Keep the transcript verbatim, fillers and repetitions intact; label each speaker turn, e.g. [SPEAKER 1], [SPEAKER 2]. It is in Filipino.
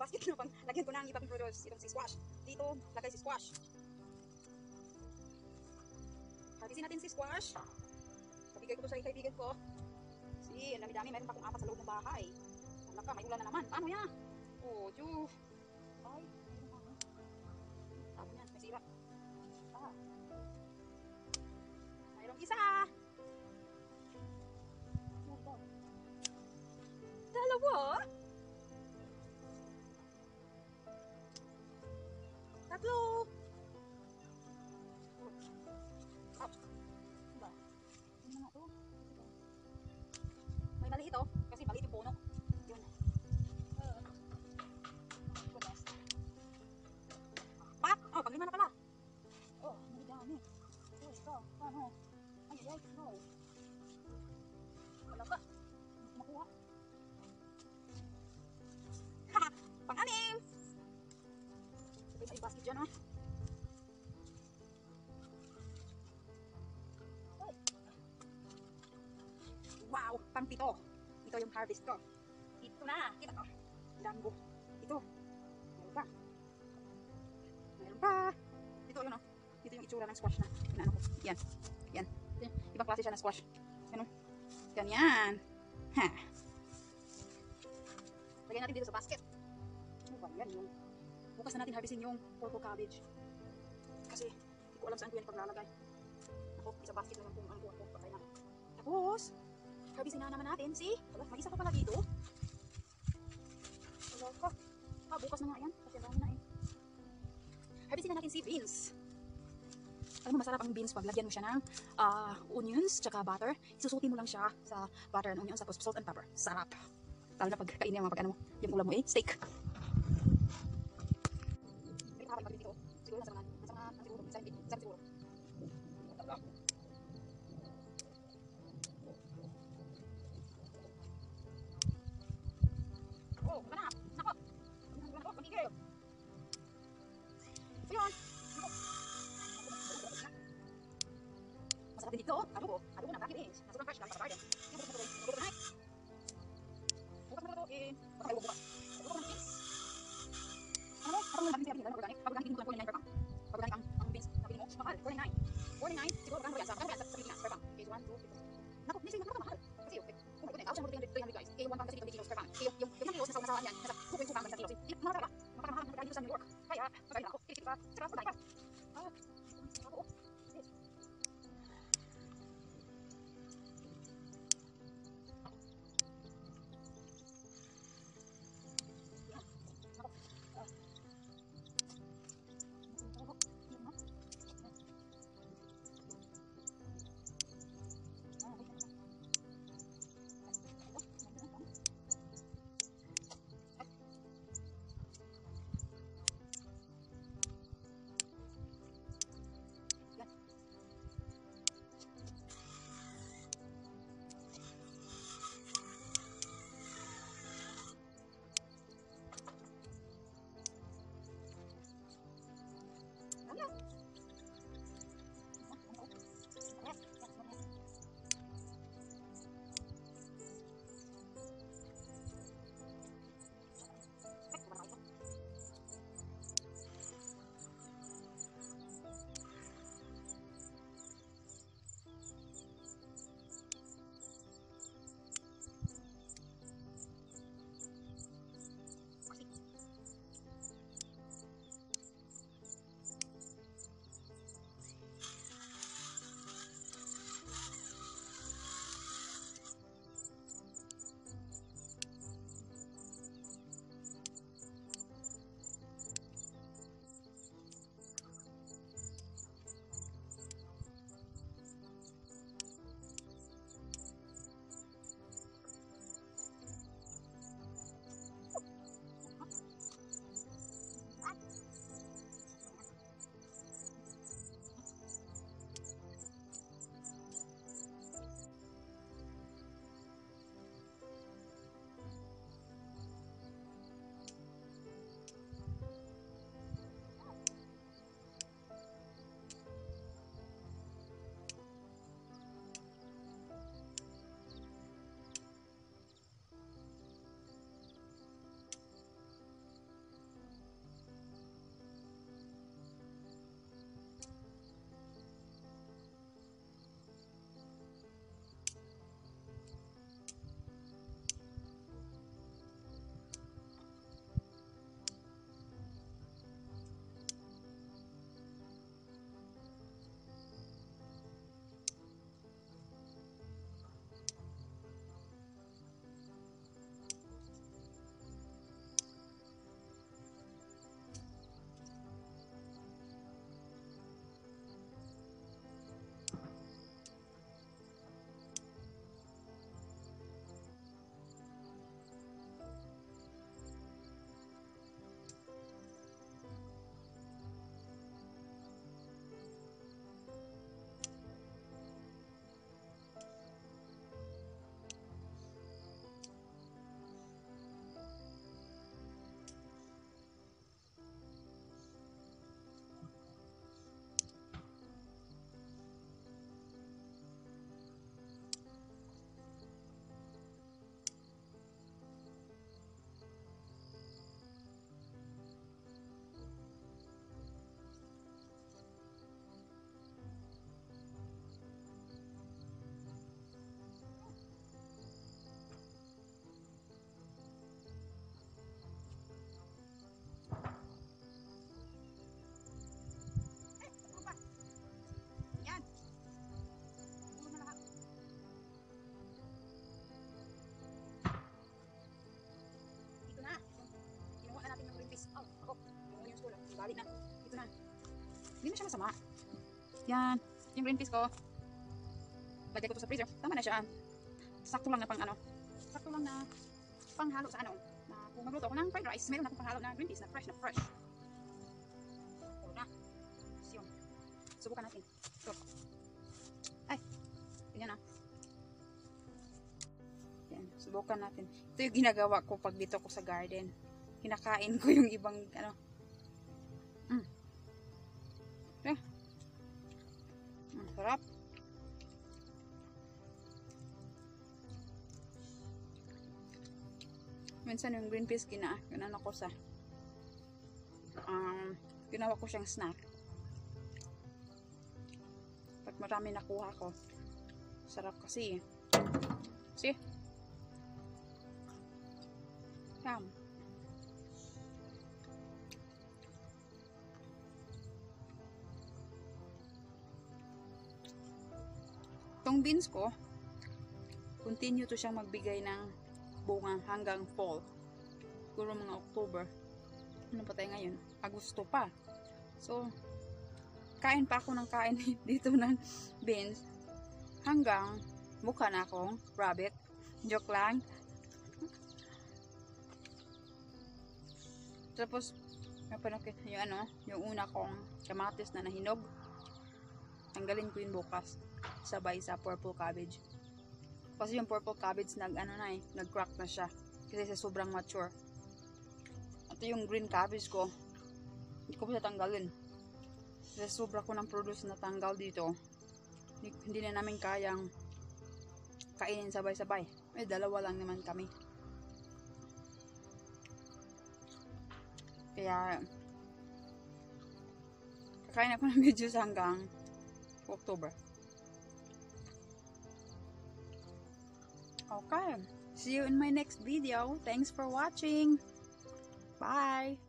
[SPEAKER 1] basket na pang lagyan ko ng ibang produce. Itong si squash. Dito, lagay si squash. Harvestin natin si squash. Pabigay ko to sa kaibigan ko. See, ang dami-dami. Mayroon pa akong apat sa loob ng bahay. Wala ka, may ulan na naman. Paano yan? Oh, Diyos. Ay, mayroon pa. Tapos yan, may sira. Ah. Mayroong isa. Dalawa. Tatlo. Ouch. Diba? Ano nga to? May maliit oh. Kasi maliit yung puno. Yun. Uh. Pak! Oh, panglima na pala. Oh, may dami. Oh, ito. Paano? Ay, ay, no. Wala ka. Makuha. Haha! Pang-anim! Sabay sa basket dyan oh. Wow! Pang pito. Ito yung harvest ko. Ito na. Kita ko. Dambo. Ito. Meron pa. Meron pa. Ito yun o. Ito yung itsura ng squash na. Inaano ko. Yan. Yan. Ibang klase siya ng squash. Yan o. Ganyan. Ha. Lagyan natin dito sa basket. Ano ba yan yung... Bukas na natin harvestin yung purple cabbage. Kasi hindi ko alam saan ko yan paglalagay. Ako, isa basket na yung kung ang buwan ko. Patay na. Tapos... harvestin na naman natin, see? Wala, may isa ka pala dito. Wala ka. Ah, bukas na nga yan. Kasi dami na eh. Harvestin na natin si beans. Alam mo, masarap ang beans pag lagyan mo siya ng uh, onions, tsaka butter. Isusutin mo lang siya sa butter and onions, tapos salt and pepper. Sarap. Lalo na pag kainin mo, pag ano mo, yung ulam mo eh, steak. May kapal pag dito. Siguro nasa mga, nasa mga, siguro, nasa mga, nasa siguro. Oh, mana? Nako. Nako, pagigil. So yun. Nako. Masarap din dito. Adobo. Adobo ng kaki beans. Nasa fresh lang sa garden. Yung bukas na ito. Bukas na ito. Bukas na ito. Eh, baka may bukas. Bukas na beans. Ano? Ako yung beans na organic. Pag organic, hindi ko lang forty-nine per pound. Pag organic ang, ang beans na pili mo, mahal. forty-nine. forty-nine. Siguro magkano yan sa, magkano yan sa Pilipinas per pound. Okay, so one, two, three, four. Nako, hindi siya mahal. Kasi, okay. Oh my goodness, ako siya three hundred guys. Eh, one pound kasi dito kilos per pound. Eh, yung, yung, yung kilos nasa, nasa, yan, nasa two point two pounds sa kilos. Eh, mahal talaga. Makamahal na tayo sa New York. Kaya, magkano ako. Kilikit pa. Saka, patay pa. Ah, ako. Eh. Yan. Ako. Ah. Hindi na siya masama. Yan. Yung green peas ko. Lagay ko to sa freezer. Tama na siya. Sakto lang na pang ano. Sakto lang na panghalo sa ano. Na kung magluto ako ng fried rice, meron akong panghalo na green peas na fresh na fresh. O na. So, yun. Subukan natin. Ito. Ay. Ganyan na. Yan. Subukan natin. Ito yung ginagawa ko pag dito ko sa garden. Kinakain ko yung ibang ano. Mm. Okay. Mm, sarap. Minsan yung green peas gina, ginano ko sa um, ginawa ko siyang snack. Pag marami nakuha ko, sarap kasi. See? Yum. Itong beans ko, continue to siyang magbigay ng bunga hanggang fall. Siguro mga October. Ano pa tayo ngayon? Agosto pa. So, kain pa ako ng kain dito ng beans hanggang mukha na akong rabbit. Joke lang. Tapos, yung ano, yung una kong kamatis na nahinog. Tanggalin ko yun bukas. Sabay sa purple cabbage. Kasi yung purple cabbage nag ano na eh, nag-crack na siya kasi sa sobrang mature. Ito yung green cabbage ko. Hindi ko pa tanggalin. Kasi sobra ko ng produce na tanggal dito. Hindi, hindi na namin kayang kainin sabay-sabay. Eh, dalawa lang naman kami. Kaya kakain ako ng videos hanggang October. Okay. See you in my next video. Thanks for watching. Bye.